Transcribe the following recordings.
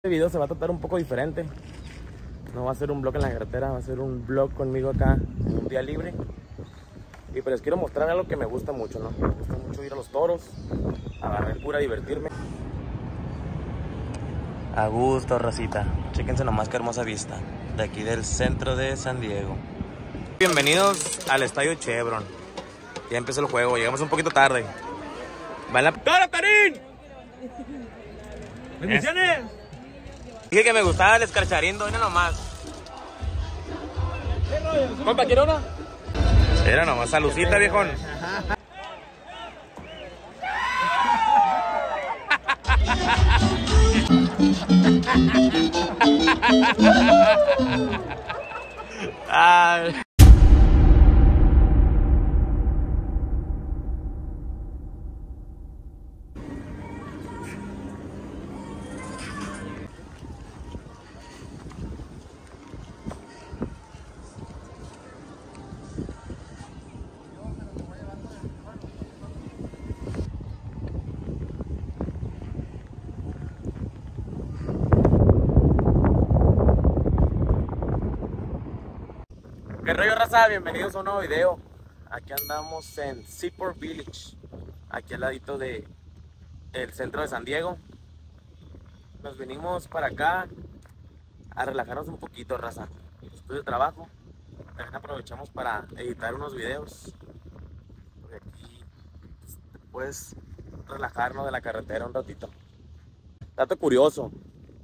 Este video se va a tratar un poco diferente. No va a ser un vlog en la carretera, va a ser un vlog conmigo acá en un día libre. Y pues les quiero mostrar algo que me gusta mucho, ¿no? Me gusta mucho ir a los toros, agarrar cura, divertirme. A gusto, racita. Chéquense nomás qué hermosa vista de aquí del centro de San Diego. Bienvenidos al estadio Chevron. Ya empezó el juego, llegamos un poquito tarde. ¡Va en la... ¡Toro, Karim! ¡Bendiciones! Dije que me gustaba el escarcharindo, mira nomás. Compa, ¿quiere una? Era nomás, salucita, viejón. Ay. ¿Qué rollo, raza? Bienvenidos a un nuevo video. Aquí andamos en Seaport Village, aquí al ladito de el centro de San Diego. Nos venimos para acá a relajarnos un poquito, raza. Después del trabajo también aprovechamos para editar unos videos, porque aquí te puedes relajarnos de la carretera un ratito. Dato curioso: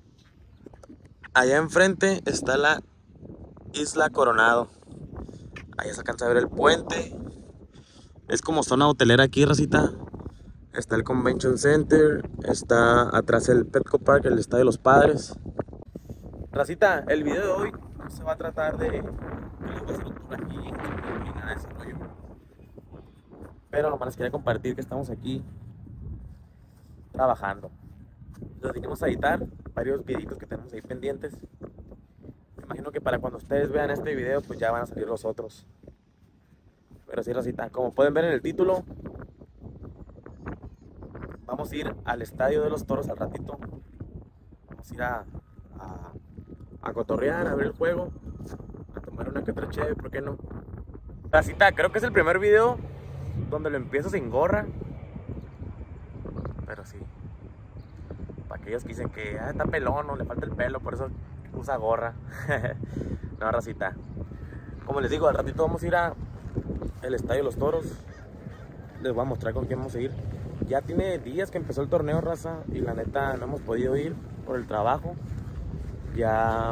allá enfrente está la Isla Coronado. Ahí se alcanza a ver el puente. Es como zona hotelera aquí, racita. Está el Convention Center. Está atrás el Petco Park, el Estadio de los Padres. Racita, el video de hoy no se va a tratar de que les voy a hacer un tour aquí ni nada de ese rollo. Pero nomás les quería compartir que estamos aquí trabajando. Nos vinimos a editar varios videitos que tenemos ahí pendientes. Me imagino que para cuando ustedes vean este video, pues ya van a salir los otros. Pero sí, racita, como pueden ver en el título, vamos a ir al estadio de los toros al ratito. Vamos a ir a cotorrear, a ver el juego, a tomar una que otra cheve, ¿por qué no? Racita, creo que es el primer video donde lo empiezo sin gorra. Pero sí, para aquellos que dicen que está pelón o le falta el pelo, por eso usa gorra. No, racita, como les digo, al ratito vamos a ir a el estadio de los toros. Les voy a mostrar con quién vamos a ir. Ya tiene días que empezó el torneo, raza, y la neta no hemos podido ir por el trabajo. Ya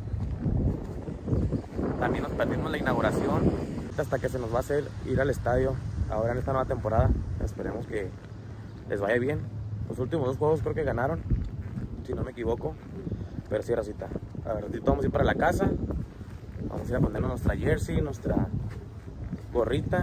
también nos perdimos la inauguración hasta que se nos va a hacer ir al estadio ahora en esta nueva temporada. Esperemos que les vaya bien. Los últimos dos juegos creo que ganaron, si no me equivoco. Pero sí, racita, a ver, vamos a ir para la casa. Vamos a ir a ponernos nuestra jersey, nuestra gorrita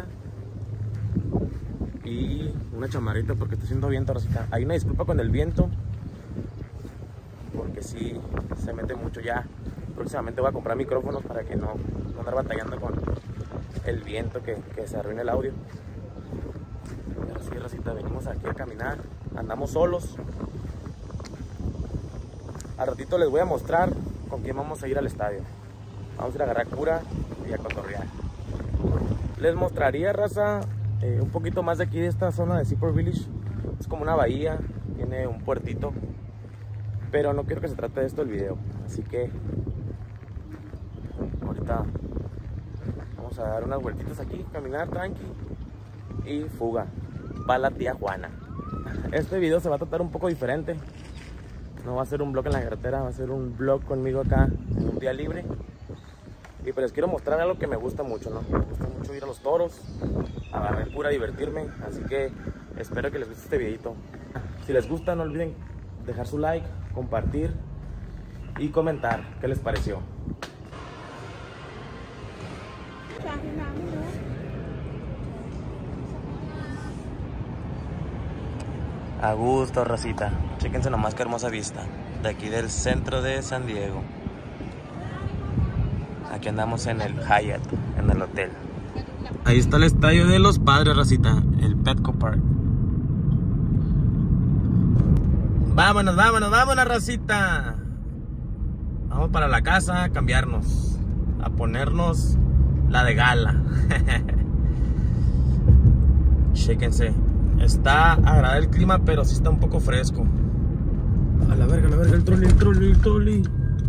y una chamarrita porque está haciendo viento, racita. Hay una disculpa con el viento porque sí se mete mucho. Ya próximamente voy a comprar micrófonos para que no andar batallando con el viento que se arruine el audio. Pero sí, racita, venimos aquí a caminar, andamos solos. Al ratito les voy a mostrar con quién vamos a ir al estadio. Vamos a ir a agarrar cura y a cotorrear. Les mostraría, raza, un poquito más de aquí de esta zona de Seaport Village. Es como una bahía, tiene un puertito, pero no quiero que se trate de esto el video, así que ahorita vamos a dar unas vueltitas aquí, caminar tranqui y fuga para la tía Juana. Este video se va a tratar un poco diferente. No va a ser un vlog en la carretera, va a ser un vlog conmigo acá en un día libre. Y pues les quiero mostrar algo que me gusta mucho, ¿no? Me gusta mucho ir a los toros, agarrar cura, divertirme. Así que espero que les guste este videito. Si les gusta, no olviden dejar su like, compartir y comentar qué les pareció. A gusto, racita. Chéquense nomás qué hermosa vista de aquí del centro de San Diego. Aquí andamos en el Hyatt, en el hotel. Ahí está el estadio de los Padres, racita, el Petco Park. Vámonos, vámonos, vámonos, racita. Vamos para la casa a cambiarnos, a ponernos la de gala. Chéquense. Está agradable el clima, pero sí está un poco fresco. A la verga, el trolley.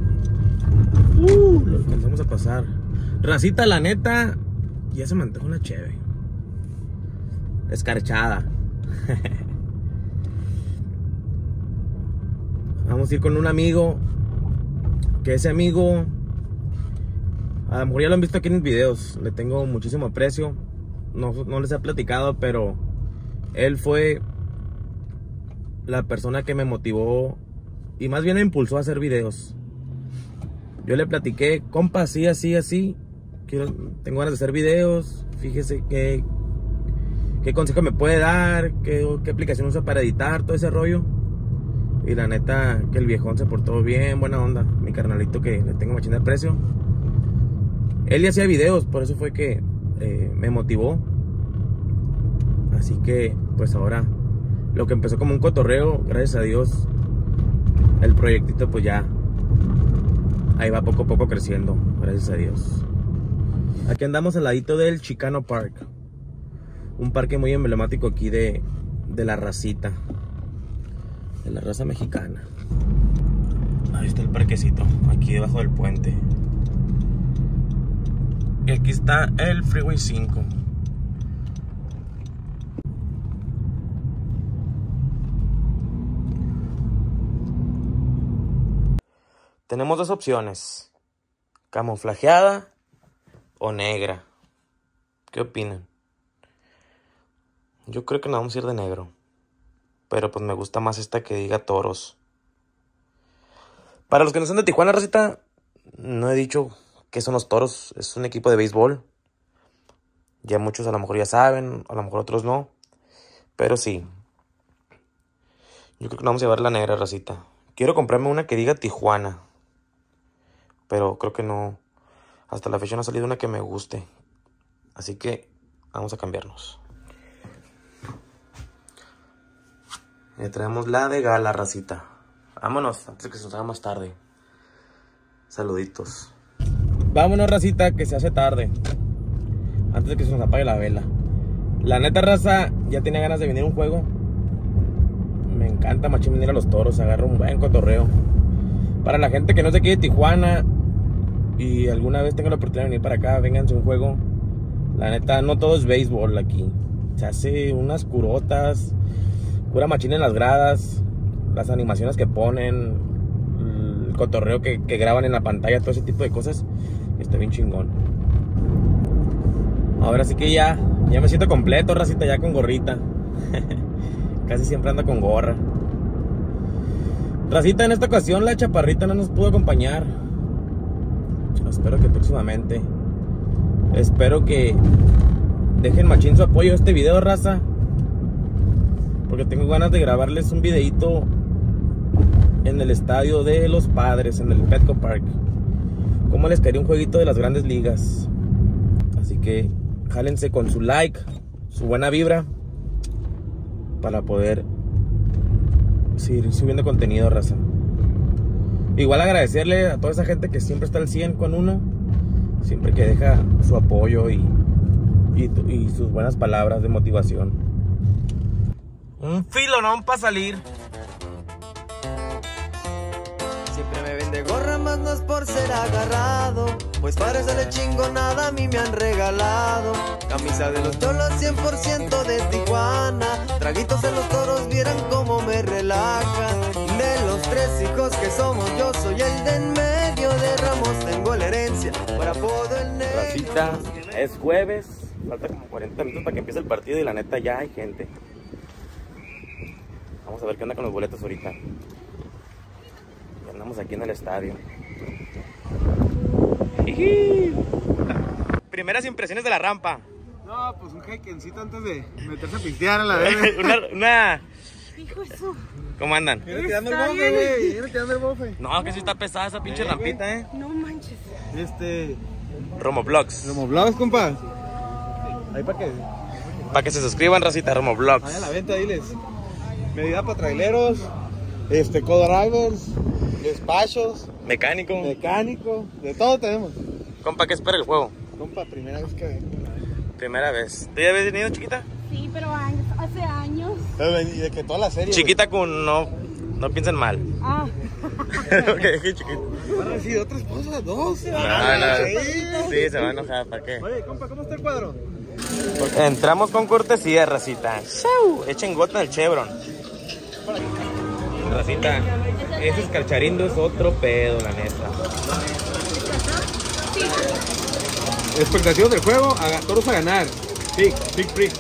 Lo alcanzamos a pasar. Racita, la neta, ya se me antoja una cheve. Escarchada. Vamos a ir con un amigo. Que ese amigo, a lo mejor ya lo han visto aquí en los videos. Le tengo muchísimo aprecio. No les he platicado, pero él fue la persona que me motivó y más bien me impulsó a hacer videos. Yo le platiqué, compa, así. Tengo ganas de hacer videos. Fíjese qué consejo me puede dar, qué aplicación usa para editar, todo ese rollo. Y la neta, que el viejón se portó bien, buena onda. Mi carnalito, que le tengo machín de aprecio. Él ya hacía videos, por eso fue que me motivó. Así que, pues ahora, lo que empezó como un cotorreo, gracias a Dios, el proyectito pues ya, ahí va poco a poco creciendo, gracias a Dios. Aquí andamos al ladito del Chicano Park. Un parque muy emblemático aquí de la racita. De la raza mexicana. Ahí está el parquecito, aquí debajo del puente. Y aquí está el Freeway 5. Tenemos dos opciones: camuflajeada o negra. ¿Qué opinan? Yo creo que nos vamos a ir de negro, pero pues me gusta más esta que diga toros. Para los que no son de Tijuana, racita, no he dicho qué son los toros. Es un equipo de béisbol. Ya muchos a lo mejor ya saben, a lo mejor otros no, pero sí. Yo creo que nos vamos a llevar la negra, racita. Quiero comprarme una que diga Tijuana, pero creo que no. Hasta la fecha no ha salido una que me guste. Así que vamos a cambiarnos. Le traemos la de gala, racita. Vámonos, antes de que se nos haga más tarde. Saluditos. Vámonos, racita, que se hace tarde. Antes de que se nos apague la vela. La neta, raza, ya tenía ganas de venir a un juego. Me encanta machín venir a los toros. Agarro un buen cotorreo. Para la gente que no se quede de Tijuana y alguna vez tenga la oportunidad de venir para acá, vénganse a un juego. La neta, no todo es béisbol aquí. Se hace unas curotas, pura machina en las gradas, las animaciones que ponen, el cotorreo que graban en la pantalla, todo ese tipo de cosas. Está bien chingón. Ahora sí que ya me siento completo, racita, ya con gorrita. Casi siempre ando con gorra. Racita, en esta ocasión la chaparrita no nos pudo acompañar. Espero que próximamente. Espero que dejen machín su apoyo a este video, raza, porque tengo ganas de grabarles un videito en el estadio de los Padres, en el Petco Park. Cómo les caería un jueguito de las grandes ligas. Así que jálense con su like, su buena vibra, para poder seguir subiendo contenido, raza. Igual agradecerle a toda esa gente que siempre está al 100 con uno, siempre que deja su apoyo y sus buenas palabras de motivación. Un filonón para salir. Siempre me vende gorra, más no es por ser agarrado, pues parece de chingo nada a mí me han regalado. Camisa de los cholos 100% de Tijuana, traguitos en los toros, vieran cómo me relajan. De los 3 hijos que somos, yo soy el de en medio, de Ramos tengo la herencia, para poder el negro. Racita, es jueves, falta como 40 minutos para que empiece el partido y la neta ya hay gente. Vamos a ver qué onda con los boletos ahorita. Ya andamos aquí en el estadio. Primeras impresiones de la rampa. No, pues un jaquencito antes de meterse a pistear a la vez. una... Hijo eso. ¿Cómo andan? Viene tirando el bofe, güey. Viene tirando el bofe. No, que sí está pesada esa pinche rampita, No manches. Romoblogs. Romoblogs, compa. Ahí Para que se suscriban, racita, Romoblogs. Vaya a la venta, diles. Medida para traileros, co-drivers, despachos, Mecánico. Mecánico, de todo tenemos. Compa, ¿qué espera el juego? Compa, primera vez que vengo. Primera vez. ¿Tú ya habías venido, chiquita? Sí, pero hace años. Y de que toda la serie. Chiquita con no piensen mal. Ah. Ok, chiquita. ¿Van a decir otra esposa? ¿Dos? No. Sí, se va a enojar, ¿para qué? Oye, compa, ¿cómo está el cuadro? Entramos con cortesía, racita. Echen gota del Chevron. Racita, ese escarcharindo es otro pedo, la neta. Expectación del juego, todos a ganar. Pick.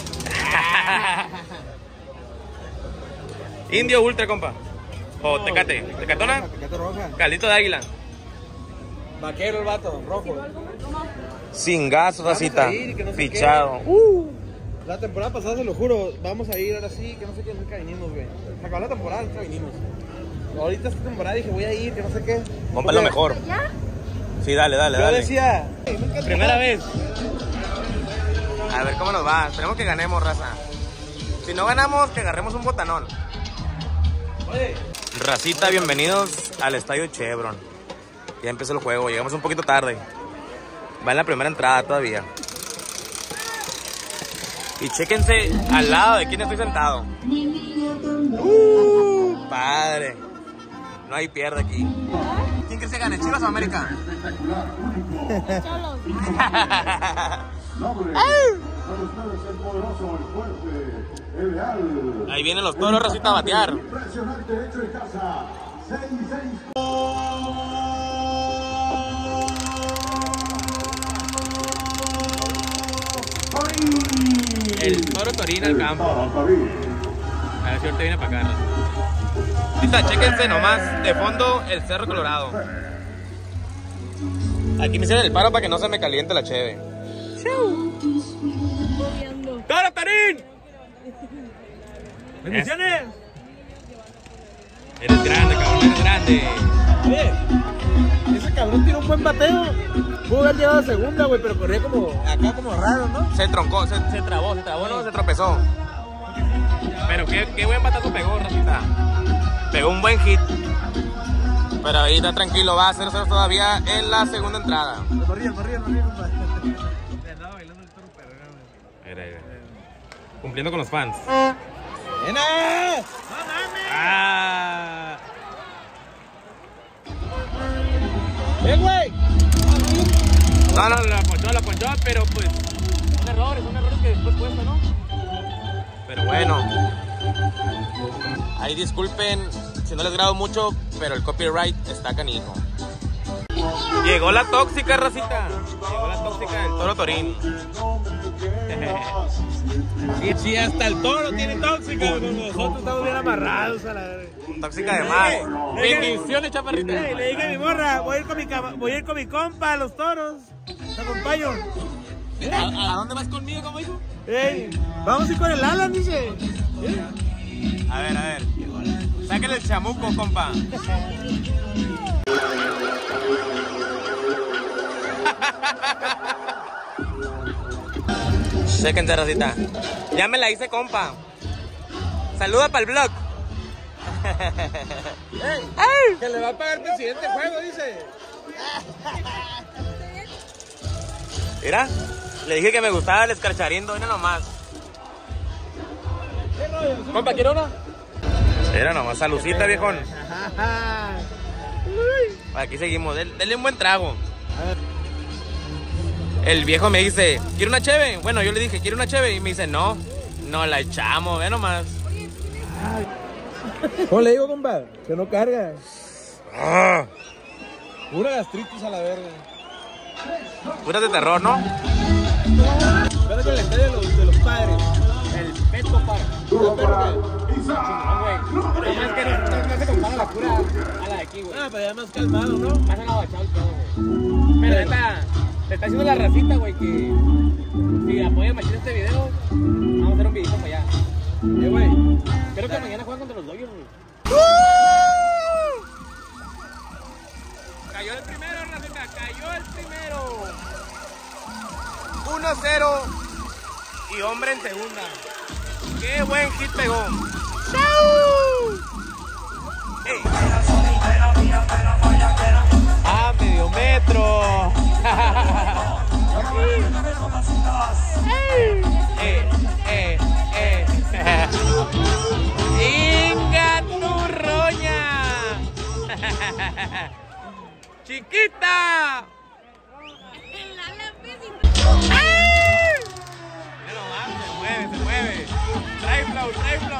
Indio Ultra, compa. O Tecate. ¿Tecatona? Tecate roja. Caldito de águila. Vaquero el vato, rojo. Sin gas, racita. Vamos a ir, que no sé Fichado. La temporada pasada, se lo juro, vamos a ir ahora sí, que no sé qué, nunca vinimos, güey. Se acabó la temporada, nunca vinimos. Ahorita esta temporada dije, voy a ir, que no sé qué. Compa, lo mejor. ¿Ya? Sí, dale. Yo decía, nunca Primera vez. A ver cómo nos va. Esperemos que ganemos, raza. Si no ganamos, que agarremos un botanón. Oye. Racita, bienvenidos al estadio Chevron. Ya empezó el juego, llegamos un poquito tarde. Va en la primera entrada todavía. Y chéquense al lado de quién estoy sentado. Padre. No hay pierde aquí. ¿Quién crees que gane, Chivas o América? Cholos. Ahí vienen los toros, racita, a batear. El toro Torín al campo. A ver si ahorita viene para acá. Ahorita, chéquense nomás de fondo el Cerro Colorado. Aquí me hicieron el paro para que no se me caliente la cheve. ¡Toro Torín! ¡Bendiciones! Eres grande, cabrón, eres grande. Oye, ese cabrón tiene un buen bateo. Pudo haber llegado a segunda, güey, pero corría como acá como raro, ¿no? Se troncó, se trabó, no, se tropezó. Pero qué buen batazo pegó, racita. Pegó un buen hit. Pero ahí está tranquilo, va a 0-0 todavía en la segunda entrada. Corría, compadre. Le andaba bailando el toro perro, Mira. Cumpliendo con los fans. ¡Nena! ¡No mames! ¡Ah! Güey! No, la ponchó, pero pues son errores que después cuesta, ¿no? Pero bueno. Ahí disculpen si no les grabo mucho, pero el copyright está canijo. Llegó la tóxica, racita. Llegó la tóxica del Toro Torín. Sí, hasta el toro tiene tóxica. Nosotros estamos bien amarrados a la verga. Tóxica de más. Bendiciones, chaparrita. Le dije a mi morra, voy a ir con mi compa a los toros. Te acompaño. ¿A dónde vas conmigo, como hijo? Ey, vamos a ir con el Alan, dice. A ver. Sáquenle el chamuco, compa. Chéquense, racita. Ya me la hice, compa. Saluda para el blog. Que le va a pagar el presidente el juego, dice. Mira, le dije que me gustaba el escarcharindo, mira nomás. Compa, ¿quiere una? Mira nomás, salucita, viejón. Aquí seguimos, denle un buen trago. El viejo me dice, ¿quiere una cheve? Bueno, yo le dije, ¿quiere una cheve? Y me dice, no la echamos, ve nomás. ¿Cómo le digo, compa? Que no carga. Ah, Pura gastritis a la verga. puras de terror, ¿no? Espérate el estadio de los padres. El Petco Park. No, Pero más que no se compara la cura a la de aquí, güey. Ah, pero ya más calmado, ¿no? Más agabachado y todo, güey. Pero neta, te está haciendo la racita, güey, que si apoyan machín este video, vamos a hacer un videito para allá. Güey. Creo que mañana juegan contra los Dodgers, güey. Cayó el primero, racita, cayó el primero. 1-0 y hombre en segunda. Qué buen hit pegó. ¡Chau! ¡Ey! ¡Chiquita! Mira nomás, se mueve. Trae flow.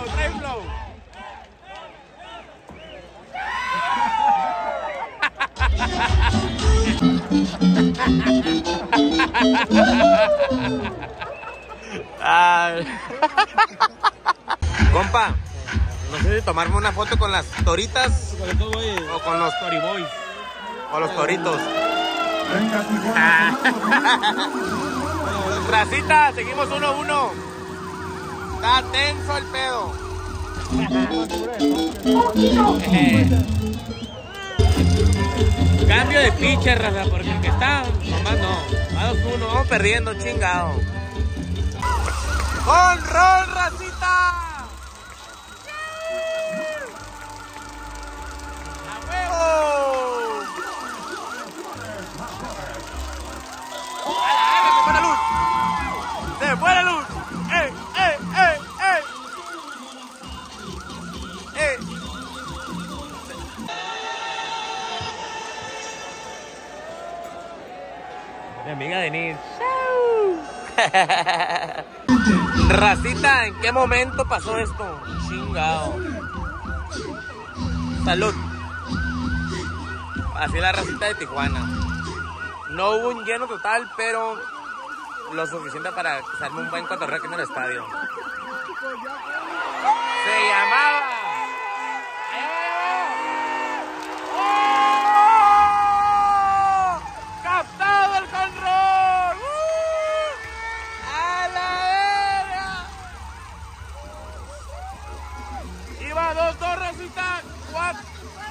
Compa, no sé si tomarme una foto con las toritas o con los toriboys o los toritos. Racita, seguimos 1-1. Está tenso el pedo. Cambio de pitcher, raza, porque el que está, nomás no. A 2-1, vamos perdiendo, chingado. ¡Con rol, racita! ¡A huevo! ¡Se fue la luz! ¡Eh! Mi amiga Denise. Racita, ¿en qué momento pasó esto? Chingado. Salud. Así la racita de Tijuana. No hubo un lleno total, pero lo suficiente para hacerme un buen cotorreo aquí en el estadio. Se llamaba... ¡Oh! ¡Captado el control! ¡A la verga! Iba 2-2, racita. 4.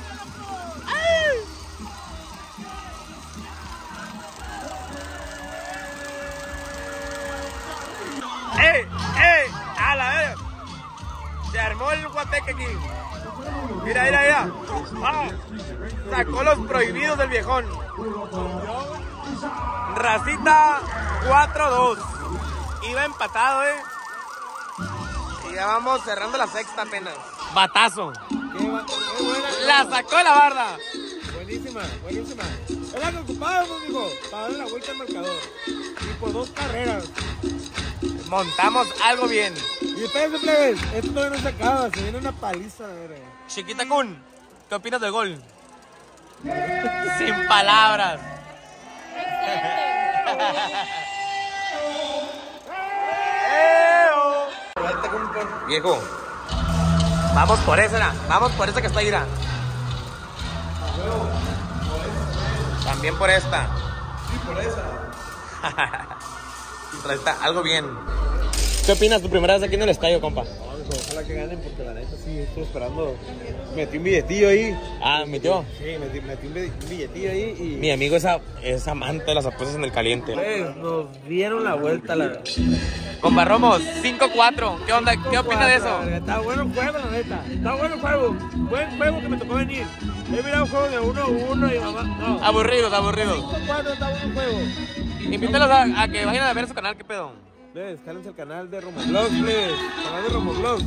¡Ey! ¡A la vez! Se armó el guateque aquí. Mira. Sacó los prohibidos del viejón. Racita 4-2. Iba empatado, Y ya vamos cerrando la sexta apenas. Batazo. Qué buena. La sacó de la barda. Buenísima. Es la que ocupábamos, mijo, para darle la vuelta al marcador. Y por 2 carreras. Montamos algo bien. Y espérense, plebes, esto todavía no se acaba, se viene una paliza, ver. Chiquita Kun, ¿qué opinas del gol? Sin palabras. Viejo, vamos por esa que está ahí. También por esta. Sí, por esa. Algo bien. ¿Qué opinas tu primera vez aquí en el estadio, compa? Ojalá que ganen porque la neta sí, estoy esperando. Metí un billetillo ahí. Ah, ¿metió? Sí, metí un billetillo ahí y... Mi amigo es amante de las apuestas en el caliente. Pues nos dieron la vuelta la... Compa Romo, 5-4. ¿Qué onda? ¿Qué opina de eso? Está bueno el juego, la neta. Está bueno el juego. Buen juego que me tocó venir. He mirado juegos de 1-1 y mamá... No. Aburridos. 5-4 está bueno el juego. Invítalos a que vayan a ver su canal, ¿qué pedo? Cálense el canal de Romoblogs, please. Canal de Romoblogs.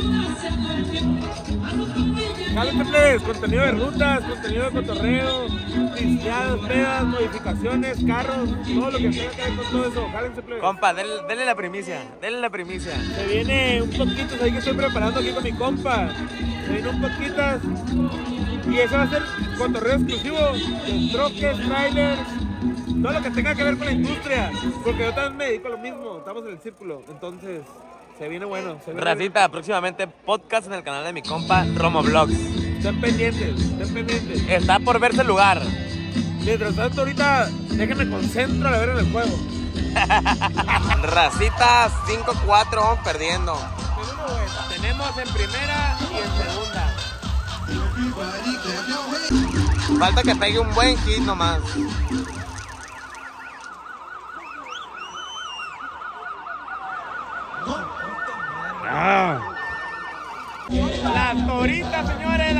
Cálense, please. Contenido de rutas, contenido de cotorreo, pisteadas, pedas, modificaciones, carros, todo lo que tenga que ver con todo eso. Cálense, please. Compa, denle la primicia. Se viene un poquito, ahí que estoy preparando aquí con mi compa. Se viene un poquito. Y eso va a ser cotorreo exclusivo de troques, trailers, todo lo que tenga que ver con la industria, porque yo también me dedico a lo mismo, estamos en el círculo, entonces se viene bueno. Racita, próximamente podcast en el canal de mi compa Romoblogs. Estén pendientes. Está por verse el lugar. Mientras tanto, ahorita déjenme concentro a ver en el juego. Racita 5-4, vamos perdiendo. Tenemos en primera y en segunda. Falta que pegue un buen hit nomás. Las toritas, señores,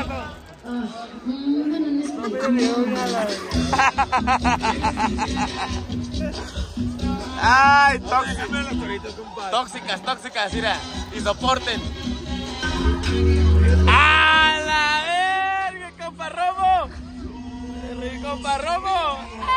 Ay, tóxicas, mira. Y soporten. ¡A la verga, compa Romo! compa Romo.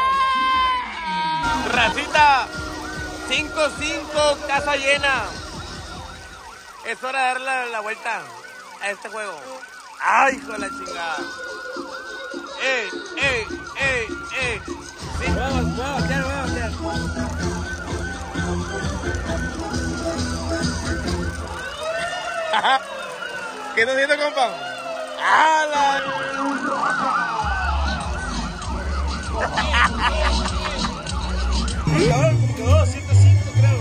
Racita, 5-5, casa llena. Es hora de darle la vuelta a este juego. ¡Ay, hijo de la chingada! ¡Ey! Sí. Voy a voltear. ¿Qué estás haciendo, compa? ¡Hala! Quedó 105, creo.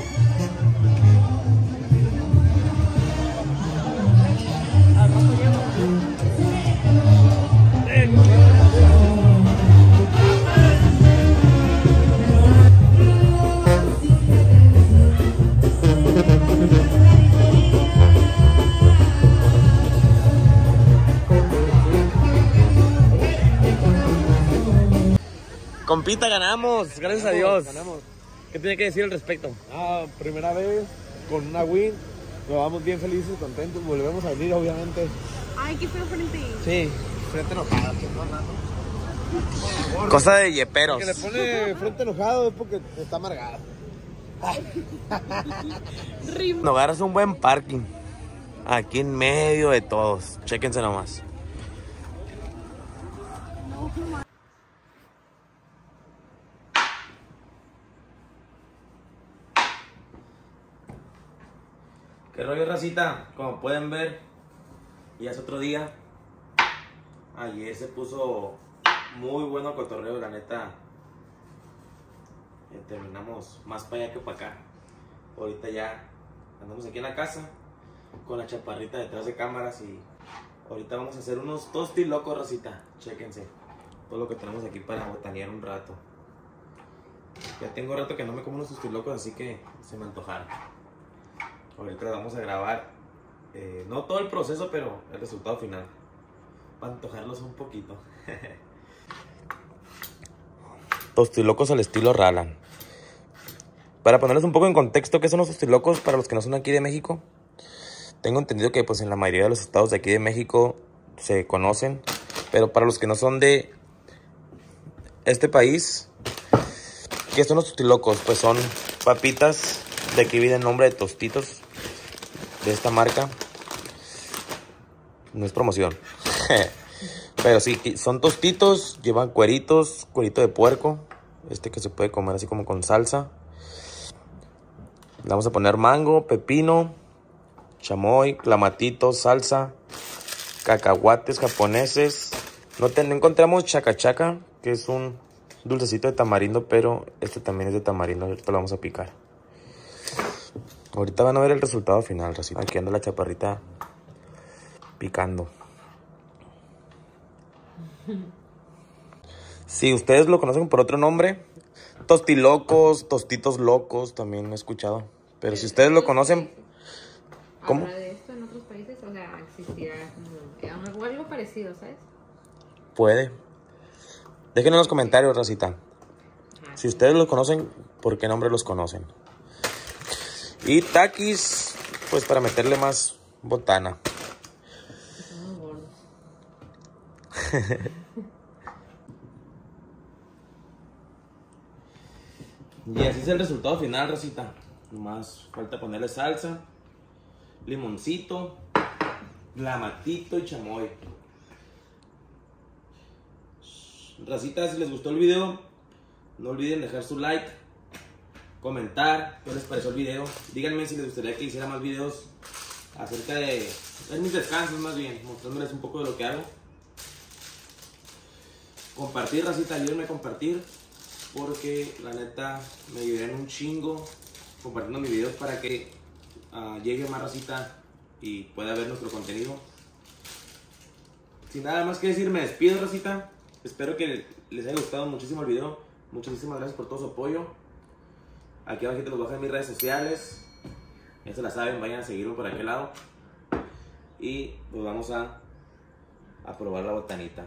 Compita, ganamos, gracias a Dios. Ganamos. ¿Qué tiene que decir al respecto? Primera vez con una win. Nos vamos bien felices, contentos. Volvemos a venir, obviamente. Ay, qué feo frente. Sí, frente enojado. Cosa de yeperos. Que le pone frente enojado es porque está amargado. No agarras un buen parking. Aquí en medio de todos. Chéquense nomás. ¿Qué rollo, racita? Como pueden ver, ya es otro día. Ayer se puso muy bueno el cotorreo, la neta. Terminamos más para allá que para acá. Ahorita ya andamos aquí en la casa con la chaparrita detrás de cámaras y ahorita vamos a hacer unos tostilocos, racita. Chéquense todo lo que tenemos aquí para botanear un rato. Ya tengo rato que no me como unos tostilocos, así que se me antojaron. Ahorita les vamos a grabar, no todo el proceso, pero el resultado final, para antojarlos un poquito. Tostilocos al estilo Ralan. Para ponerles un poco en contexto, ¿qué son los tostilocos para los que no son aquí de México? Tengo entendido que pues en la mayoría de los estados de aquí de México se conocen, pero para los que no son de este país, ¿qué son los tostilocos? Pues son papitas, de aquí viene el nombre de Tostitos, de esta marca. No es promoción. Pero sí, son tostitos, llevan cuerito de puerco, que se puede comer así como con salsa. Le vamos a poner mango, pepino, chamoy, clamatito, salsa, cacahuates japoneses. No encontramos chacachaca, que es un dulcecito de tamarindo, pero este también es de tamarindo. Ahorita lo vamos a picar. Ahorita van a ver el resultado final, racita. Aquí anda la chaparrita picando. Si ustedes lo conocen por otro nombre, tostilocos, tostitos locos, también he escuchado. Pero si ustedes lo conocen, ¿cómo? ¿Habrá de esto en otros países? O sea, existirá como algo parecido, ¿sabes? Puede. Déjenme en los comentarios, racita. Si ustedes los conocen, ¿por qué nombre los conocen? Y taquis, pues para meterle más botana. Son muy gordos. Y así es el resultado final, racita. Nomás falta ponerle salsa, limoncito, clamatito y chamoy. Racita, si les gustó el video, no olviden dejar su like, comentar qué les pareció el video. Díganme si les gustaría que hiciera más videos acerca de mis descansos, más bien, mostrándoles un poco de lo que hago. Compartir, racita, ayúdenme a compartir, porque la neta me ayudarían un chingo compartiendo mis videos para que llegue más racita y pueda ver nuestro contenido. Sin nada más que decir, me despido, racita. Espero que les haya gustado muchísimo el video. Muchísimas gracias por todo su apoyo. Aquí abajo les voy a dejar mis redes sociales. Ya se la saben, vayan a seguirme por aquel lado. Y pues vamos a probar la botanita.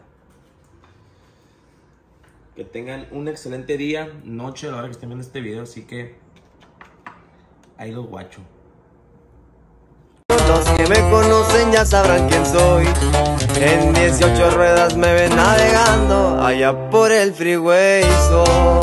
Que tengan un excelente día, noche a la hora que estén viendo este video. Así que ahí los guacho. Los que me conocen ya sabrán quién soy. En 18 ruedas me ven navegando allá por el freeway.